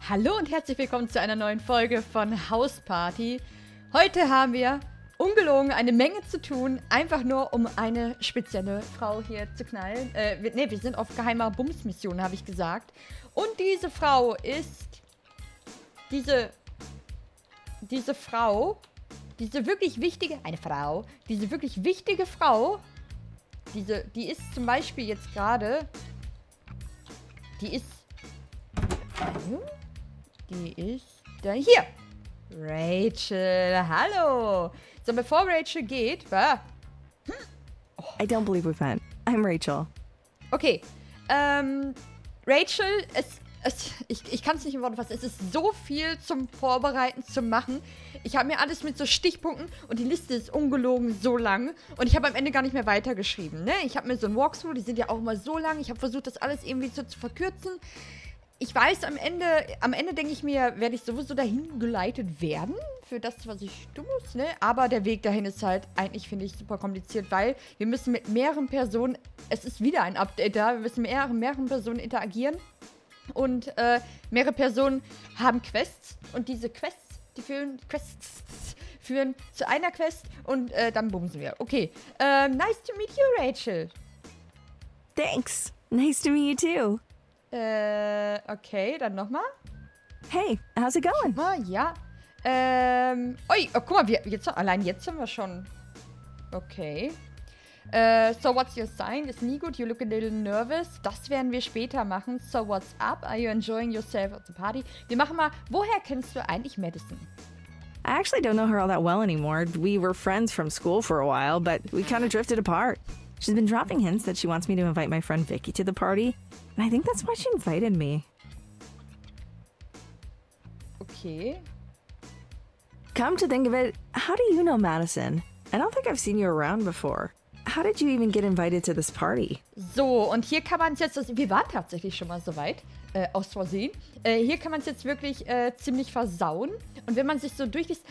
Hallo und herzlich willkommen zu einer neuen Folge von House Party. Heute haben wir ungelogen eine Menge zu tun, einfach nur um eine spezielle Frau hier zu knallen. Wir sind auf geheimer Bumsmission, habe ich gesagt. Und diese Frau ist diese wirklich wichtige, diese wirklich wichtige Frau, die ist zum Beispiel jetzt gerade, die ist da hier. Rachel, hallo. So, bevor Rachel geht, I don't believe we've met. I'm Rachel. Okay. Rachel, ich kann es nicht in Worte fassen. Es ist so viel zum Vorbereiten, zum Machen. Ich habe mir alles mit so Stichpunkten und die Liste ist ungelogen so lang. Und ich habe am Ende gar nicht mehr weitergeschrieben. Ne? Ich habe mir so ein Walkthrough, die sind ja auch immer so lang. Ich habe versucht, das alles irgendwie so zu verkürzen. Ich weiß, am Ende denke ich mir, werde ich sowieso dahin geleitet werden für das, was ich tun muss, ne? Aber der Weg dahin ist halt eigentlich, finde ich, super kompliziert, weil wir müssen mit mehreren Personen, es ist wieder ein Update da, wir müssen mit mehreren Personen interagieren und mehrere Personen haben Quests und diese Quests, führen zu einer Quest und dann bumsen wir. Okay, nice to meet you, Rachel. Thanks. Nice to meet you too. Okay, dann nochmal. Hey, how's it going? Ja. Ui, oh, guck mal, allein jetzt haben wir schon. Okay. So what's your sign? Ist nie gut. You look a little nervous. Das werden wir später machen. So what's up? Are you enjoying yourself at the party? Wir machen mal, woher kennst du eigentlich Madison? I actually don't know her all that well anymore. We were friends from school for a while, but we kind of drifted apart. She's been dropping hints that she wants me to invite my friend Vicky to the party, and I think that's why she invited me. Okay. Come to think of it, how do you know Madison? I don't think I've seen you around before. How did you even get invited to this party? So, und hier kann man es jetzt, wir waren tatsächlich schon mal so weit, aus Versehen. Hier kann man es jetzt wirklich ziemlich versauen. Und wenn man sich so durchliest,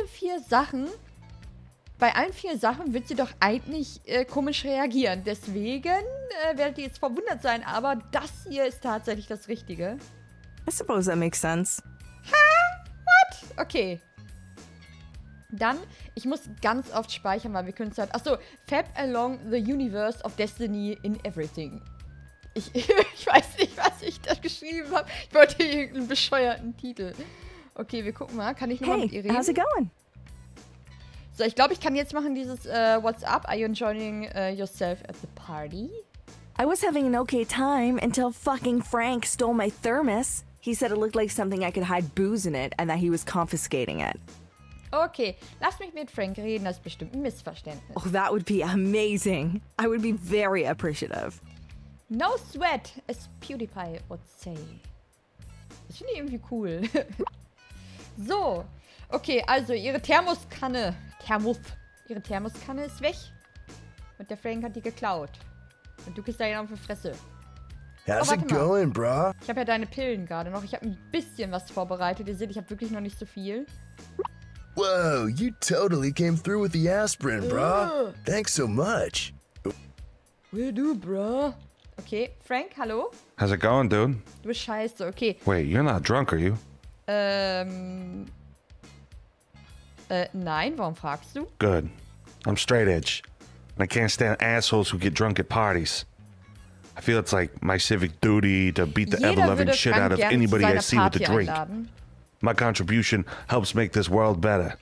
bei allen 4 Sachen wird sie doch eigentlich komisch reagieren. Deswegen werdet ihr jetzt verwundert sein, aber das hier ist tatsächlich das Richtige. I suppose that makes sense. What? Okay. Dann, ich muss ganz oft speichern, weil wir können es halt... Achso, Fab along the universe of destiny in everything. Ich weiß nicht, was ich da geschrieben habe. Ich wollte irgendeinen bescheuerten Titel. Okay, wir gucken mal. Kann ich nochmal mit ihr reden? How's it going? So, ich glaube, ich kann jetzt machen dieses What's up? Are you enjoying yourself at the party? I was having an okay time until fucking Frank stole my thermos. He said it looked like something I could hide booze in it and that he was confiscating it. Okay, lass mich mit Frank reden, das ist bestimmt ein Missverständnis. Oh, that would be amazing. I would be very appreciative. No sweat, as PewDiePie would say. Das finde ich irgendwie cool. So, okay, also ihre Thermoskanne ist weg. Und der Frank hat die geklaut. Und du kriegst da auf die Fresse. How's it going, bro? Ich habe ja deine Pillen gerade noch. Ich habe ein bisschen was vorbereitet. Ihr seht, ich habe wirklich noch nicht so viel. Whoa, you totally came through with the aspirin, bro. Thanks so much. Will do, bro. Okay, Frank, hallo? How's it going, dude? Du bist scheiße, okay. Wait, you're not drunk, are you? Nein, warum fragst du? Good. I'm straight edge. And I can't stand assholes who get drunk at parties. I feel it's like my civic duty to beat the ever-loving shit out of anybody I see with a drink. My contribution helps make this world better.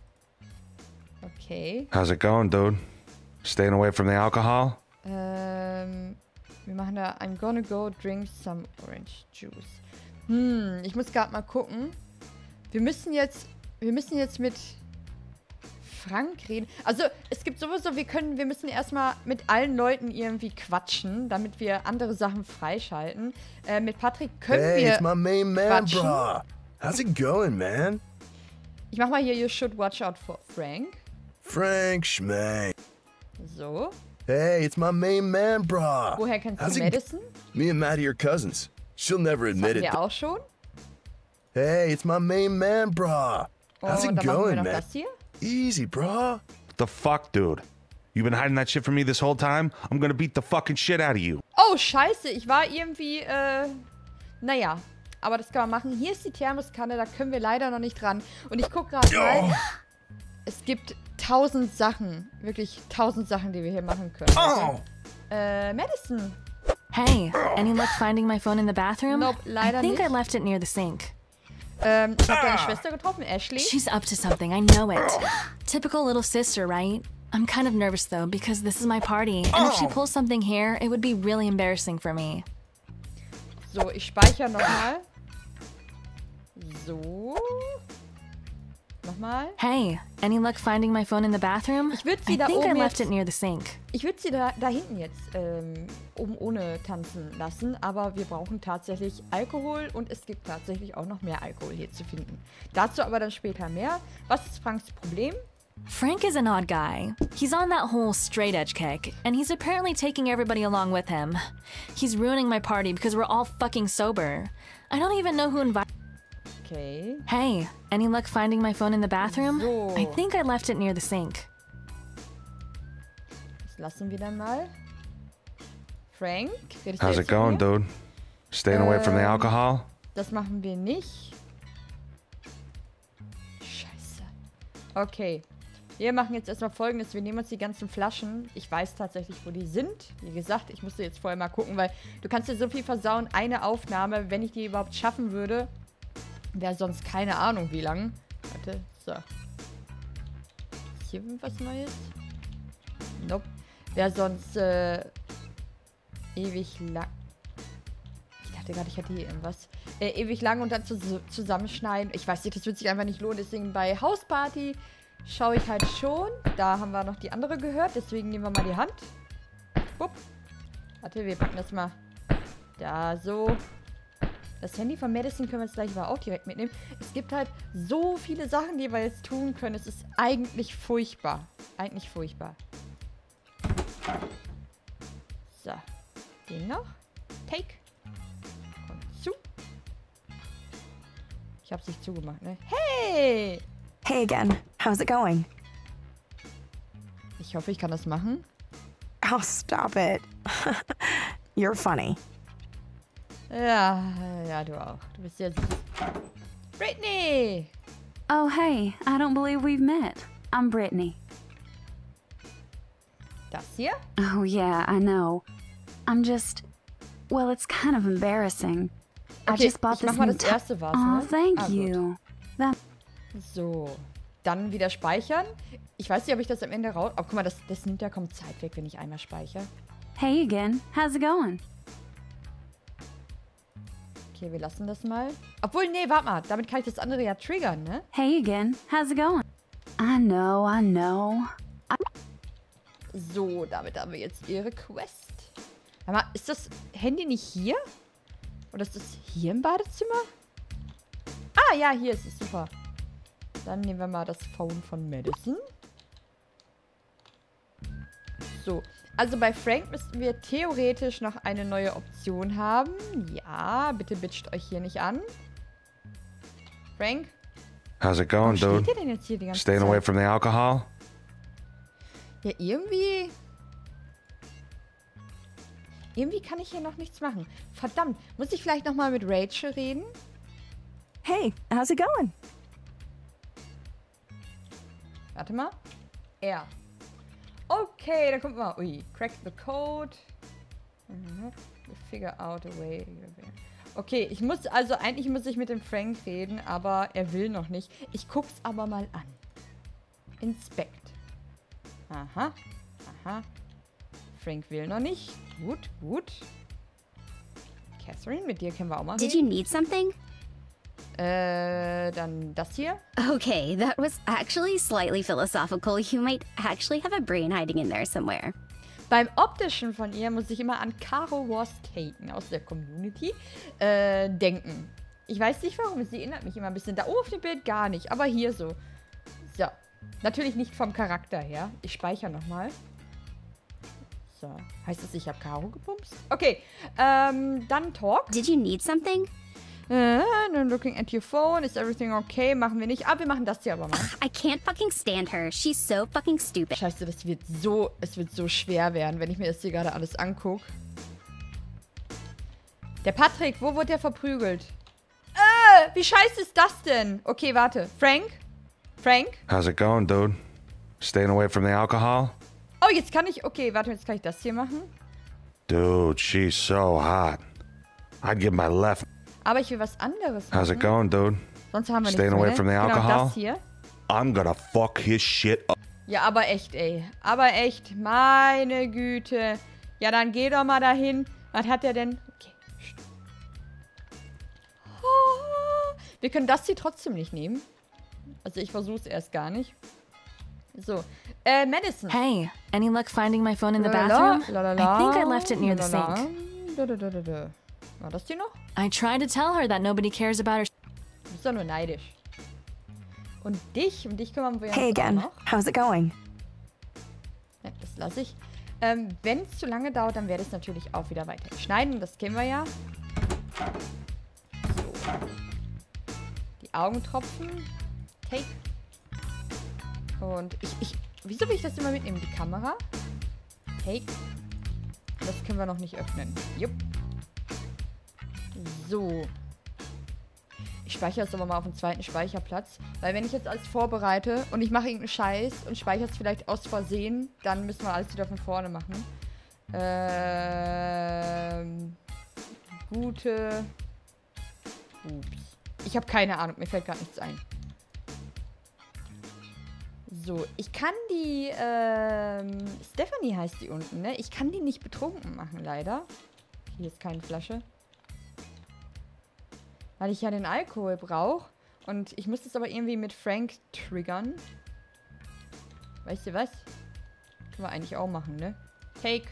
Okay. How's it going, dude? Staying away from the alcohol? Wir machen da I'm gonna go drink some orange juice. Ich muss gerade mal gucken. Wir müssen jetzt mit Frank reden. Also, es gibt sowieso, wir müssen erstmal mit allen Leuten irgendwie quatschen, damit wir andere Sachen freischalten. Mit Patrick können wir it's my main man, quatschen. bro. How's it going, man? Ich mach mal hier, you should watch out for Frank. Frank Schmank. So. Hey, it's my main man, bro. Woher kennst How's du it Madison? Me and Maddie are cousins. She'll never Das admit hatten it. wir auch schon. Hey, it's my main man, bro. How's Und it dann machen wir going, noch man? das hier. Easy, bro. What the fuck, dude? You've been hiding that shit from me this whole time? I'm gonna beat the fucking shit out of you. Oh, scheiße. Ich war irgendwie, naja. aber das kann man machen. Hier ist die Thermoskanne, da können wir leider noch nicht ran. Und ich gucke gerade mal. Es gibt 1000 Sachen, wirklich 1000 Sachen, die wir hier machen können. Madison. Hey, any luck finding my phone in the bathroom? Nope, leider I think nicht. I left it near the sink. Ich habe deine Schwester getroffen, Ashley. She's up to something, I know it. Typical little sister, right? I'm kind of nervous though, because this is my party, and if she pulls something here, it would be really embarrassing for me. So, ich speichere nochmal. So. Nochmal. Hey, any luck finding my phone in the bathroom? Ich würde sie I da think I oben left jetzt, it near the sink. ich würde sie da hinten jetzt oben ohne tanzen lassen, aber wir brauchen tatsächlich Alkohol und es gibt tatsächlich auch noch mehr Alkohol hier zu finden. Dazu aber dann später mehr. Was ist Franks Problem? Frank is an odd guy. He's on that whole straight edge kick, and he's apparently taking everybody along with him. He's ruining my party because we're all fucking sober. I don't even know who invited. Okay. Hey, any luck finding my phone in the bathroom? So. I think I left it near the sink. Das lassen wir dann mal. Frank, redest du How's jetzt it going, mit mir? dude? Staying away from the alcohol? Das machen wir nicht. Scheiße. Okay. Wir machen jetzt erstmal Folgendes. Wir nehmen uns die ganzen Flaschen. Ich weiß tatsächlich, wo die sind. Wie gesagt, ich musste jetzt vorher mal gucken, weil du kannst dir so viel versauen. Eine Aufnahme, wenn ich die überhaupt schaffen würde, wäre sonst keine Ahnung wie lang. Warte, so. Ist hier was Neues? Nope. Wäre sonst ewig lang. Ich dachte gerade, ich hätte hier irgendwas. Ewig lang und dann zusammenschneiden. Ich weiß nicht, das wird sich einfach nicht lohnen. Deswegen bei Hausparty schaue ich halt schon. Da haben wir noch die andere gehört. Deswegen nehmen wir mal die Hand. Bupp. Warte, wir packen das mal da so. Das Handy von Madison können wir jetzt gleich mal auch direkt mitnehmen. Es gibt halt so viele Sachen, die wir jetzt tun können. Es ist eigentlich furchtbar. Eigentlich furchtbar. So. Den noch. Take. Kommt zu. Ich hab's nicht zugemacht, ne? Hey! Hey again. How's it going? Ich hoffe, ich kann das machen. Oh, stop it. You're funny. Ja, du auch. Du bist ja süß. Brittany! Oh, hey, I don't believe we've met. I'm Brittany. Das hier? Oh, yeah, I know. I'm just... Well, it's kind of embarrassing. I Okay, just bought ich mach this mal new das erste was, Oh, ne? thank Ah, gut. you. That... So. Dann wieder speichern. Ich weiß nicht, ob ich das am Ende raus... Oh, guck mal, das nimmt ja kaum Zeit weg, wenn ich einmal speichere. Hey again. How's it going? Okay, wir lassen das mal. Obwohl, nee, warte mal. Damit kann ich das andere ja triggern, ne? Hey again. How's it going? I know. So, damit haben wir jetzt ihre Quest. Warte mal, ist das Handy nicht hier? Oder ist das hier im Badezimmer? Ah, ja, hier ist es. Super. Dann nehmen wir mal das Phone von Madison. So. Also bei Frank müssten wir theoretisch noch eine neue Option haben. Ja, bitte bitcht euch hier nicht an. Frank? How's it going, Warum dude? steht ihr denn jetzt hier die ganze Staying Zeit? away from the alcohol? Ja, irgendwie... Irgendwie kann ich hier noch nichts machen. Verdammt, muss ich vielleicht nochmal mit Rachel reden? Hey, how's it going? Warte mal. R. Okay, dann kommt mal. Ui, crack the code. Figure out a way. Okay, eigentlich muss ich mit dem Frank reden, aber er will noch nicht. Ich guck's aber mal an. Inspect. Aha. Frank will noch nicht. Gut. Catherine, mit dir können wir auch mal Did you need something? Dann das hier. Okay, that was actually slightly philosophical. You might actually have a brain hiding in there somewhere. Beim Optischen von ihr muss ich immer an Caro Wurst-Taken aus der Community denken. Ich weiß nicht warum, sie erinnert mich immer ein bisschen. Da oben auf dem Bild gar nicht, aber hier so. So. Natürlich nicht vom Charakter her. Ich speichere nochmal. So. Heißt das, ich habe Caro gepumpt? Okay. Dann Talk. Did you need something? Looking at your phone. Is everything okay? Machen wir nicht. Wir machen das hier aber mal. I can't fucking stand her. She's so fucking stupid. Scheiße, es wird so schwer werden, wenn ich mir das hier gerade alles angucke. Der Patrick, wo wurde der verprügelt? Wie scheiße ist das denn? Okay, warte. Frank? How's it going, dude? Staying away from the alcohol? Oh, jetzt kann ich... Okay, warte, jetzt kann ich das hier machen. Dude, she's so hot. I'd give my left... Aber ich will was anderes machen. How's it going, dude? Sonst haben wir Staying nichts mehr, away from the alcohol? Genau, das hier. I'm gonna fuck his shit up. Ja, aber echt, ey. Aber echt, meine Güte. Ja, dann geh doch mal dahin. Was hat der denn? Okay. Oh, wir können das hier trotzdem nicht nehmen. Also ich versuch's erst gar nicht. So. Madison. Hey, any luck finding my phone in the bathroom? I think I left it near the sink. War das die noch? I tried to tell her that nobody cares about her. Du bist doch nur neidisch. Und dich kümmern wir Hey uns again. auch noch. How's it going? Ja, das lasse ich. Wenn es zu lange dauert, dann werde ich es natürlich auch wieder weiter schneiden. Das kennen wir ja. So. Die Augentropfen. Take. Und wieso will ich das immer mitnehmen? Die Kamera. Take. Das können wir noch nicht öffnen. Jupp. So. Ich speichere es aber mal auf dem zweiten Speicherplatz. Weil wenn ich jetzt alles vorbereite und ich mache irgendeinen Scheiß und speichere es vielleicht aus Versehen, dann müssen wir alles wieder von vorne machen. Gute... Ups. Ich habe keine Ahnung, mir fällt gerade nichts ein. So, ich kann die... Stephanie heißt die unten, ne? Ich kann die nicht betrunken machen, leider. Hier ist keine Flasche. Weil ich ja den Alkohol brauche. Und ich muss das aber irgendwie mit Frank triggern. Weißt du was? Können wir eigentlich auch machen, ne? Take.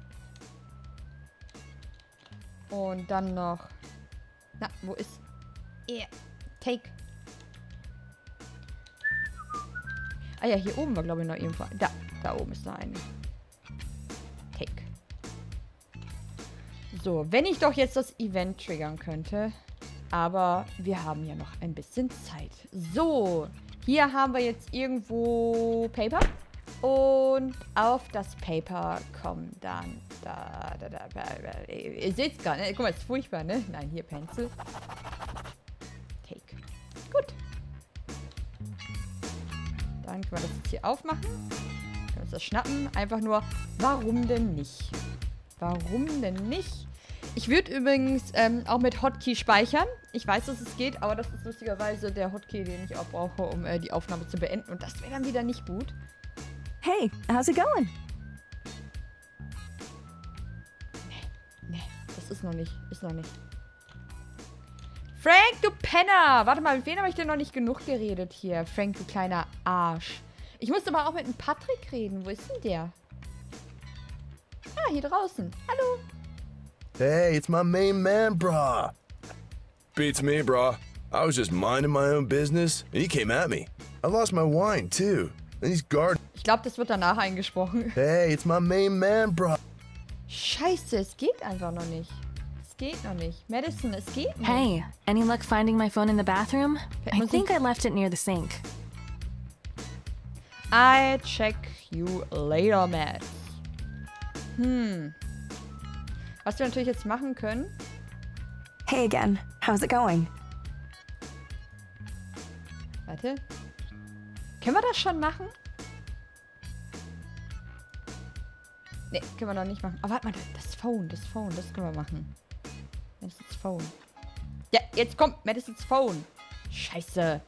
Und dann noch... Na, wo ist... Yeah. Take. Ah ja, hier oben war, glaube ich, noch irgendwo... Da oben ist noch eine. Take. So, wenn ich doch jetzt das Event triggern könnte... Aber wir haben ja noch ein bisschen Zeit. So, hier haben wir jetzt irgendwo Paper. Und auf das Paper kommt dann... Ihr seht es gar nicht. Guck mal, ist furchtbar, ne? Nein, hier Pencil. Take. Gut. Dann können wir das jetzt hier aufmachen. Können uns das schnappen. Einfach nur, warum denn nicht? Warum denn nicht? Ich würde übrigens auch mit Hotkey speichern. Ich weiß, dass es geht, aber das ist lustigerweise der Hotkey, den ich auch brauche, um die Aufnahme zu beenden. Und das wäre dann wieder nicht gut. Hey, how's it going? Nee, das ist noch nicht. Ist noch nicht. Frank, du Penner! Warte mal, mit wem habe ich denn noch nicht genug geredet hier? Frank, du kleiner Arsch. Ich musste aber auch mit dem Patrick reden. Wo ist denn der? Ah, hier draußen. Hallo. Hey, it's my main man, brah. Beats me, brah. I was just minding my own business, and he came at me. I lost my wine, too. And he's guarding. Ich glaube, das wird danach eingesprochen. Hey, it's my main man, brah. Scheiße, es geht einfach noch nicht. Es geht noch nicht. Madison, es geht nicht. Hey, any luck finding my phone in the bathroom? I think I left it near the sink. I check you later, Matt. Was wir natürlich jetzt machen können. Hey again. How's it going? Warte. Können wir das schon machen? Ne, können wir noch nicht machen. Aber warte mal, das Phone, das können wir machen. Madison's Phone. Ja, jetzt kommt Madison's Phone. Scheiße.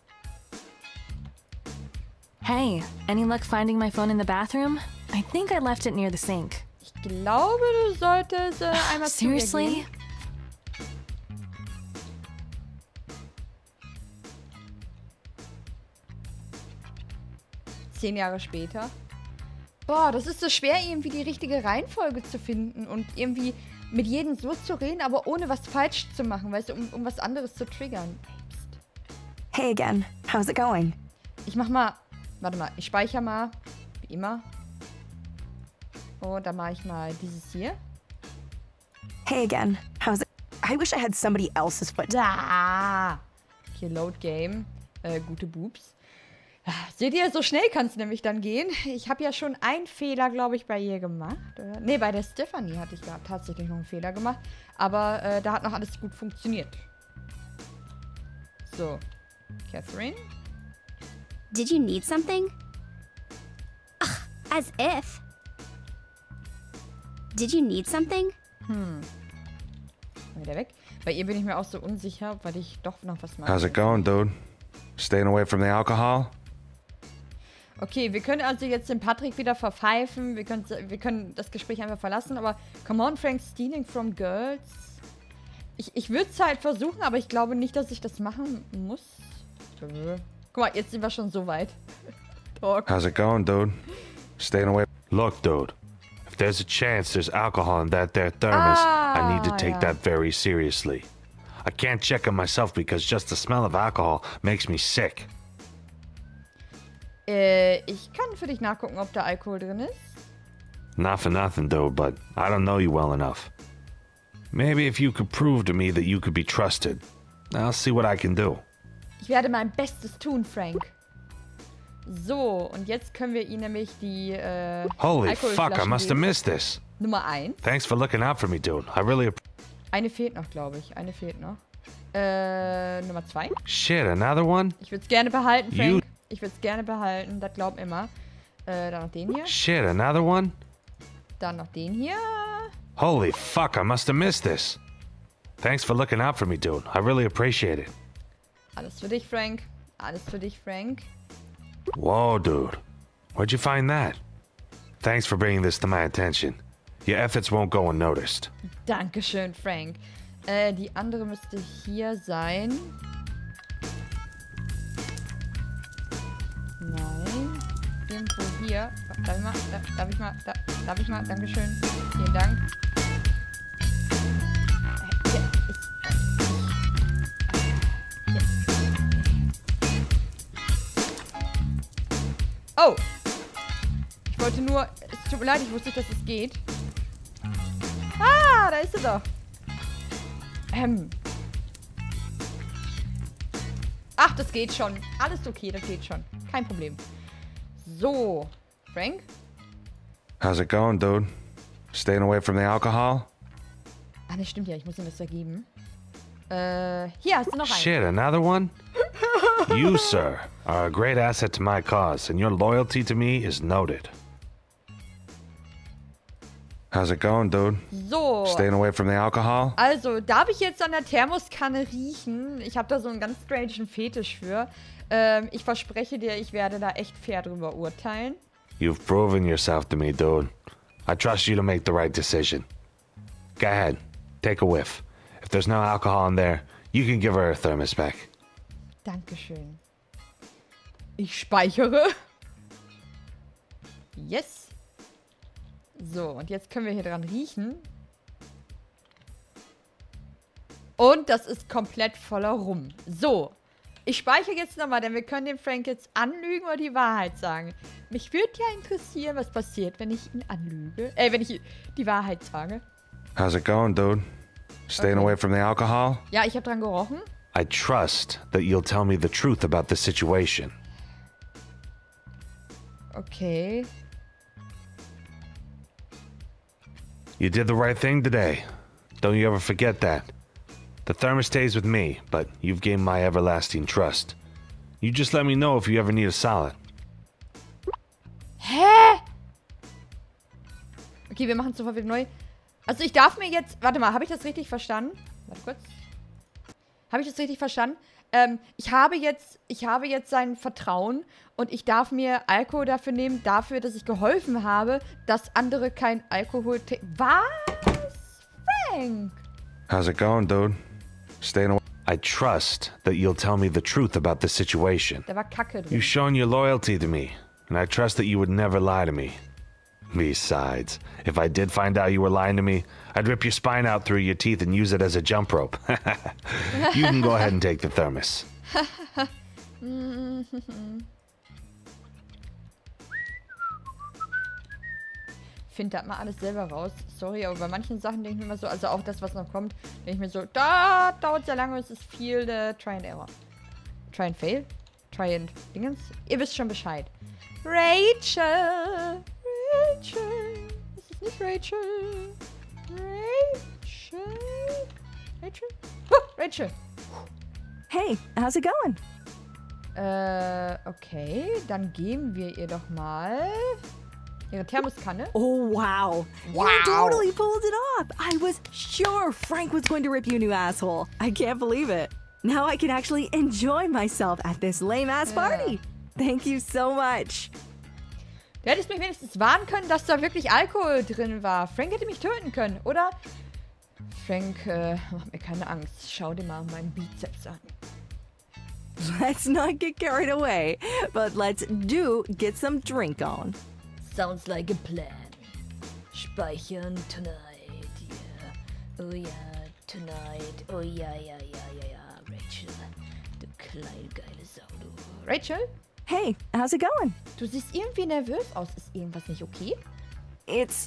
Hey, any luck finding my phone in the bathroom? I think I left it near the sink. Ich glaube, du solltest einmal zu ihr Seriously? gehen. 10 Jahre später. Boah, das ist so schwer, irgendwie die richtige Reihenfolge zu finden und irgendwie mit jedem so zu reden, aber ohne was falsch zu machen, weißt du, um was anderes zu triggern. Hey again. How's it going? Ich mach mal, warte mal, ich speichere mal, wie immer. Und dann mache ich mal dieses hier. Hey again. How's it? I wish I had somebody else's foot. Da! Hier Load Game. Gute Boobs. Seht ihr, so schnell kann es nämlich dann gehen. Ich habe ja schon einen Fehler, glaube ich, bei ihr gemacht. Oder? Ne, bei der Stephanie hatte ich da tatsächlich noch einen Fehler gemacht. Aber da hat noch alles gut funktioniert. So. Catherine? Did you need something? Ugh, as if. Did you need something? Wieder weg. Bei ihr bin ich mir auch so unsicher, weil ich doch noch was mache. How's it going, dude? Staying away from the alcohol? Okay, wir können also jetzt den Patrick wieder verpfeifen. Wir können das Gespräch einfach verlassen, aber come on, Frank, stealing from girls. Ich würde es halt versuchen, aber ich glaube nicht, dass ich das machen muss. Guck mal, jetzt sind wir schon so weit. Talk. How's it going, dude? Staying away. Look, dude. If there's a chance there's alcohol in that there thermos, I need to take that very seriously. I can't check it myself because just the smell of alcohol makes me sick. Ich kann für dich nachgucken, ob da Alkohol drin ist. Not for nothing, dude, but I don't know you well enough. Maybe if you could prove to me that you could be trusted, I'll see what I can do. Ich werde mein Bestes tun, Frank. So, und jetzt können wir ihm nämlich die Holy fuck, I must have missed this. Nummer 1. Thanks for looking out for me, dude. I really... Eine fehlt noch, glaube ich. Eine fehlt noch. Nummer 2. Shit, another one? Ich würde es gerne behalten, Frank. Ich würde es gerne behalten, das glaubt immer. Dann noch den hier. Shit, another one? Dann noch den hier. Holy fuck, I must have missed this. Thanks for looking out for me, dude. I really appreciate it. Alles für dich, Frank. Alles für dich, Frank. Whoa, dude. Where'd you find that? Thanks for bringing this to my attention. Your efforts won't go unnoticed. Dankeschön, Frank. Die andere müsste hier sein. Nein. Irgendwo hier. Darf ich mal? Dankeschön. Vielen Dank. Oh! Ich wollte nur... Es tut mir leid, ich wusste nicht, dass es geht. Ah, da ist sie doch. Ach, das geht schon. Alles okay, das geht schon. Kein Problem. So. Frank? How's it going, dude? Staying away from the alcohol? Ah, ne, stimmt ja. Ich muss ihm das da geben. Hier hast du noch einen. Shit, another one? You, sir, are a great asset to my cause, and your loyalty to me is noted. How's it going, dude? So. Staying away from the alcohol? Also, darf ich jetzt an der Thermoskanne riechen? Ich habe da so einen ganz strangen Fetisch für. Ich verspreche dir, ich werde da echt fair drüber urteilen. You've proven yourself to me, dude. I trust you to make the right decision. Go ahead, take a whiff. If there's no alcohol in there, you can give her her thermos back. Dankeschön. Ich speichere. Yes. So, und jetzt können wir hier dran riechen. Und das ist komplett voller Rum. So. Ich speichere jetzt nochmal, denn wir können den Frank jetzt anlügen oder die Wahrheit sagen. Mich würde ja interessieren, was passiert, wenn ich ihn anlüge. Wenn ich die Wahrheit sage. How's it going, dude? Staying away from the alcohol? Ja, ich habe dran gerochen. I trust that you'll tell me the truth about the situation. Okay. You did the right thing today. Don't you ever forget that. The thermos stays with me, but you've gained my everlasting trust. You just let me know if you ever need a salad. Hä? Okay, wir machen es sofort wieder neu. Also ich darf mir jetzt... Warte mal, habe ich das richtig verstanden? Warte kurz. Habe ich das richtig verstanden? Ich habe jetzt sein Vertrauen und ich darf mir Alkohol dafür nehmen, dafür, dass ich geholfen habe, dass andere kein Alkohol trinken. Was? Frank? How's it going, dude? Staying away. I trust that you'll tell me the truth about the situation. Da war Kacke drin. You've shown your loyalty to me, and I trust that you would never lie to me. Besides, if I did find out you were lying to me, I'd rip your spine out through your teeth and use it as a jump rope. You can go ahead and take the thermos. Find das mal alles selber raus. Sorry, aber bei manchen Sachen denke ich mir immer so, also auch das, was noch kommt, denke ich mir so, da dauert sehr lange, es ist viel Try and Error. Try and Fail? Try and Dingens? Ihr wisst schon Bescheid. Rachel! Rachel! Ist es nicht Rachel? Rachel? Rachel? Rachel! Hey, how's it going? Okay, dann geben wir ihr doch mal ihre Thermoskanne. Oh, wow. Wow. You totally pulled it off. I was sure Frank was going to rip you a new asshole. I can't believe it. Now I can actually enjoy myself at this lame-ass party. Thank you so much. Du hättest mich wenigstens warnen können, dass da wirklich Alkohol drin war. Frank hätte mich töten können, oder? Frank, mach mir keine Angst. Schau dir mal meinen Bizeps an. Let's not get carried away, but let's get some drink on. Sounds like a plan. Speichern tonight, yeah. Oh yeah, tonight. Oh ja. Rachel, du kleine geile Sau, du. Rachel? Hey, how's it going? Du siehst irgendwie nervös aus. Ist irgendwas nicht okay? It's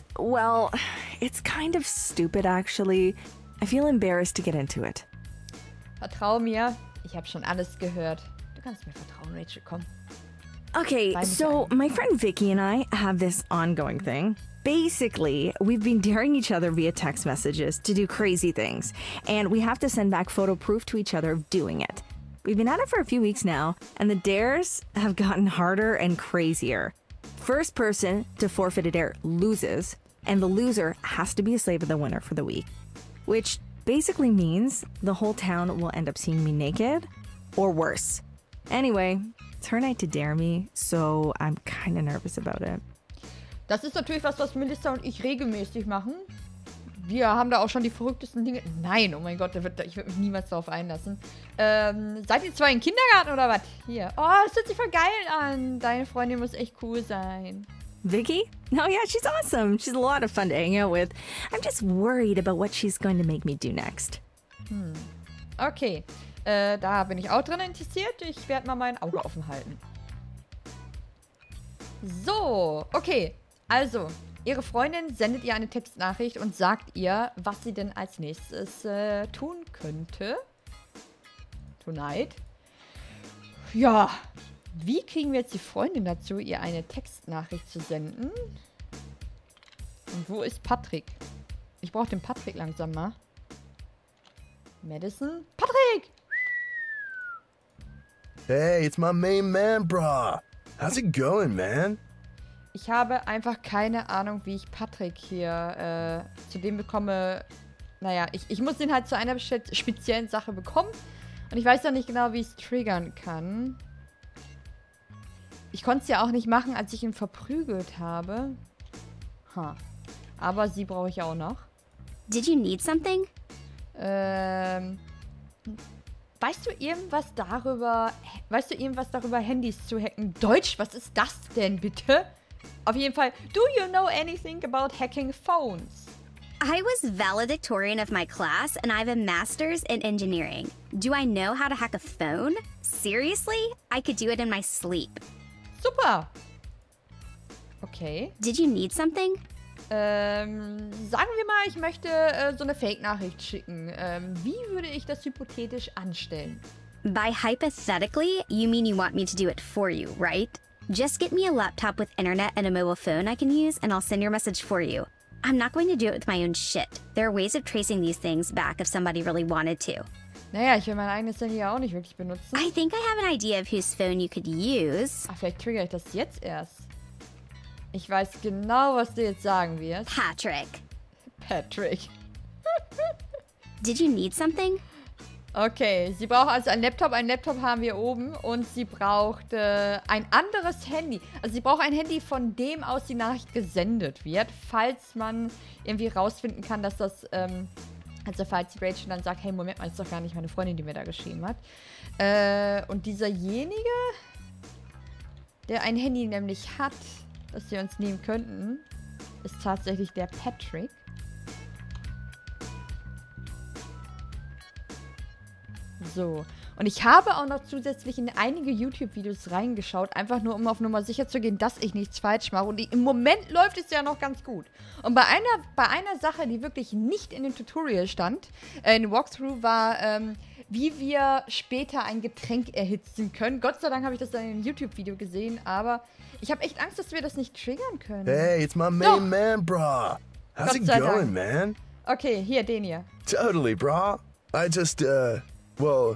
kind of stupid actually. I feel embarrassed to get into it. Vertrau mir, ich habe schon alles gehört. Du kannst mir vertrauen, Rachel, komm. Okay, so my friend Vicky and I have this ongoing thing. Basically, we've been daring each other via text messages to do crazy things, and we have to send back photo proof to each other of doing it. We've been at it for a few weeks now, and the dares have gotten harder and crazier. First person to forfeit a dare loses, and the loser has to be a slave of the winner for the week. Which basically means the whole town will end up seeing me naked, or worse. Anyway, it's her night to dare me, so I'm kind of nervous about it. Das ist natürlich was Melissa und ich regelmäßig machen. Wir haben da auch schon die verrücktesten Dinge. Nein, oh mein Gott, ich würde mich niemals darauf einlassen. Seid ihr zwei im Kindergarten oder was? Hier. Oh, das hört sich voll geil an. Deine Freundin muss echt cool sein. Vicky? Oh yeah, she's awesome. She's a lot of fun to hang out with. I'm just worried about what she's going to make me do next. Okay, da bin ich auch dran interessiert. Ich werde mal mein Auge offen halten. So, okay. Also, ihre Freundin sendet ihr eine Textnachricht und sagt ihr, was sie denn als nächstes tun könnte. Tonight. Ja, wie kriegen wir jetzt die Freundin dazu, ihr eine Textnachricht zu senden? Und wo ist Patrick? Ich brauche den Patrick langsam mal. Madison? Patrick! Hey, it's my main man, brah. How's it going, man? Ich habe einfach keine Ahnung, wie ich Patrick hier zu dem bekomme. Naja, ich muss den halt zu einer speziellen Sache bekommen. Und ich weiß ja nicht genau, wie ich es triggern kann. Ich konnte es ja auch nicht machen, als ich ihn verprügelt habe. Aber sie brauche ich auch noch. Did you need something? Weißt du irgendwas darüber, Handys zu hacken? Deutsch, was ist das denn bitte? Auf jeden Fall, do you know anything about hacking phones? I was valedictorian of my class and I have a master's in engineering. Do I know how to hack a phone? Seriously? I could do it in my sleep. Super. Okay. Did you need something? Sagen wir mal, ich möchte so eine Fake-Nachricht schicken. Wie würde ich das hypothetisch anstellen? By hypothetically, you mean you want me to do it for you, right? Just get me a laptop with internet and a mobile phone I can use, and I'll send your message for you. I'm not going to do it with my own shit. There are ways of tracing these things back if somebody really wanted to. Naja, ich will mein eigenes Handy ja auch nicht wirklich benutzen. I think I have an idea of whose phone you could use. Vielleicht triggere ich das jetzt erst. Ich weiß genau, was du jetzt sagen wirst. Patrick. Did you need something? Okay, sie braucht also einen Laptop. Einen Laptop haben wir oben. Und sie braucht ein anderes Handy. Also sie braucht ein Handy, von dem aus die Nachricht gesendet wird. Falls man irgendwie rausfinden kann, dass das... also falls die Rachel dann sagt, hey, Moment mal, ist doch gar nicht meine Freundin, die mir da geschrieben hat. Und dieserjenige, der ein Handy nämlich hat, das wir uns nehmen könnten, ist tatsächlich der Patrick. So. Und ich habe auch noch zusätzlich in einige YouTube-Videos reingeschaut, einfach nur, um auf Nummer sicher zu gehen, dass ich nichts falsch mache. Und im Moment läuft es ja noch ganz gut. Und bei einer Sache, die wirklich nicht in dem Tutorial stand, in dem Walkthrough, war, wie wir später ein Getränk erhitzen können. Gott sei Dank habe ich das dann in einem YouTube-Video gesehen, aber ich habe echt Angst, dass wir das nicht triggern können. Hey, it's my main man, brah. How's it going, man? Okay, hier, den hier. Totally, brah. I just, well,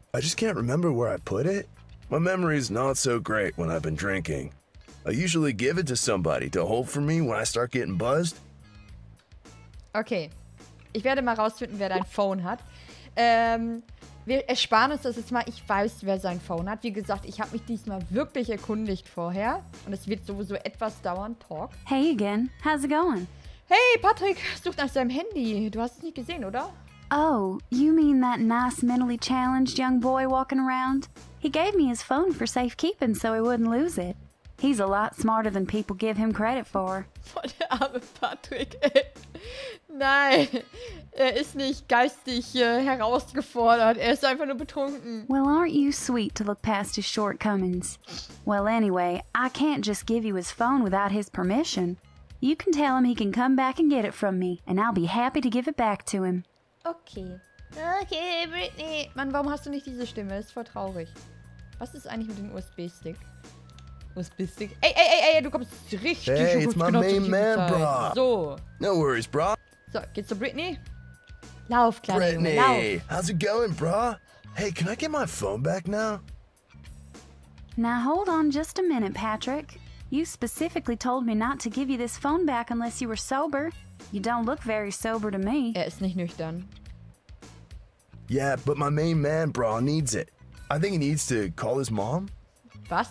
I just can't remember where I put it. My memory's not so great when I've been drinking. I usually give it to somebody to hold for me when I start getting buzzed. Okay. Ich werde mal rausfinden, wer dein Phone hat. Wir ersparen uns das jetzt mal. Ich weiß, wer sein Phone hat. Wie gesagt, ich habe mich diesmal wirklich erkundigt vorher. Und es wird sowieso etwas dauern. Talk. Hey again. How's it going? Hey, Patrick sucht nach seinem Handy. Du hast es nicht gesehen, oder? Oh, you mean that nice mentally challenged young boy walking around? He gave me his phone for safekeeping so he wouldn't lose it. He's a lot smarter than people give him credit for. Boah, der arme Patrick, ey. Nein, er ist nicht geistig herausgefordert. Er ist einfach nur betrunken. Well, aren't you sweet to look past his shortcomings? Well, anyway, I can't just give you his phone without his permission. You can tell him he can come back and get it from me, and I'll be happy to give it back to him. Okay. Okay, Brittany. Mann, warum hast du nicht diese Stimme? Das ist voll traurig. Was ist eigentlich mit dem USB-Stick? USB-Stick. Ey, du kommst richtig Hey, it's my main man, bro. So. No worries, bro. So, geht's zu Brittany? Lauf, kleiner Junge, Brittany, lauf. how's it going, bro? Hey, can I get my phone back now? Now hold on just a minute, Patrick. You specifically told me not to give you this phone back unless you were sober. You don't look very sober to me. Er ist nicht nüchtern. Yeah, but my main man, bro, needs it. I think he needs to call his mom. Was?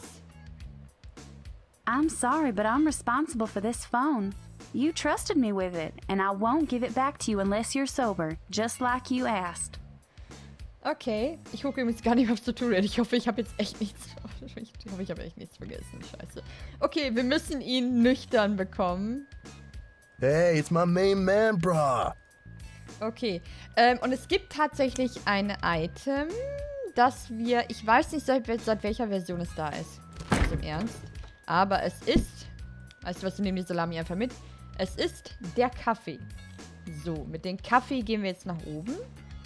I'm sorry, but I'm responsible for this phone. You trusted me with it, and I won't give it back to you unless you're sober, just like you asked. Okay. Ich gucke übrigens gar nicht, was zu tun hat. Ich hoffe, ich habe jetzt echt nichts... Ich hoffe, ich habe echt nichts vergessen. Scheiße. Okay, wir müssen ihn nüchtern bekommen. Hey, it's my main man, bro. Okay. Und es gibt tatsächlich ein Item, das wir... Ich weiß nicht, seit welcher Version es da ist. Ganz im Ernst. Aber es ist... Weißt du was, du nimmst die Salami einfach mit. Es ist der Kaffee. So, mit dem Kaffee gehen wir jetzt nach oben.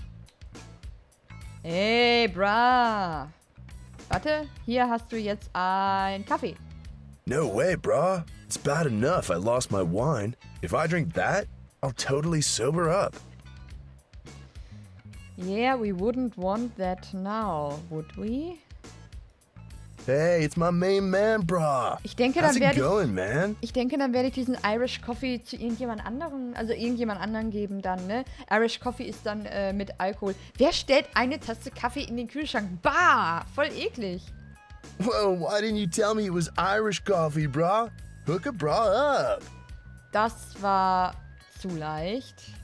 Hey, bra. Warte, hier hast du jetzt einen Kaffee. No way, bro. It's bad enough I lost my wine. If I drink that, I'll totally sober up. Yeah, we wouldn't want that now, would we? Hey, it's my main man, bro. Ich denke, How's dann it going, man? Ich denke, dann werde ich diesen Irish Coffee zu irgendjemand anderen, geben dann, ne? Irish Coffee ist dann mit Alkohol. Wer stellt eine Tasse Kaffee in den Kühlschrank? Bah, voll eklig. Whoa, why didn't you tell me it was Irish coffee, bro? Hook a bra up. Das war zu leicht.